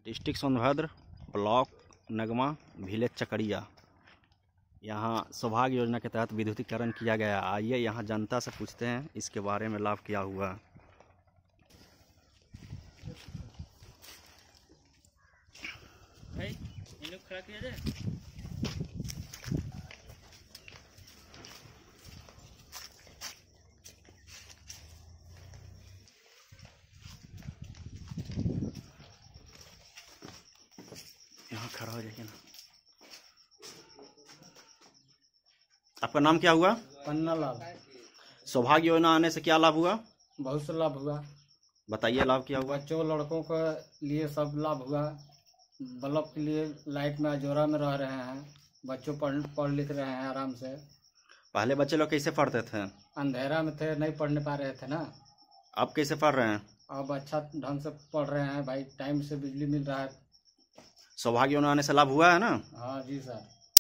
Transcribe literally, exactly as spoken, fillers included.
District Sonbhadra, block Nagma, village Chakaria. यहाँ सौभाग्य योजना के तहत विद्युतीकरण किया गया। आइए यहाँ जनता से पूछते हैं इसके बारे में, लाभ क्या हुआ। भाई इन लोग खड़ा किया जाए। यहाँ खड़ा हो जाइए ना। आपका नाम क्या हुआ? पन्ना लाभ। सौभाग्य योजना आने से क्या लाभ हुआ? बहुत से लाभ हुआ। बताइए लाभ क्या हुआ। बच्चों लड़कों के लिए सब लाभ हुआ। बल्ब के लिए लाइट में अजोरा में रह रहे हैं, बच्चों पढ़ पढ़ लिख रहे हैं आराम से। पहले बच्चे लोग कैसे पढ़ते थे? अंधेरा में थे, नहीं पढ़ने पा रहे थे ना। अब कैसे पढ़ रहे हैं? अब अच्छा ढंग से पढ़ रहे हैं भाई, टाइम से बिजली मिल रहा है। सौभाग्य योजना आने से लाभ हुआ है ना? हाँ जी सर।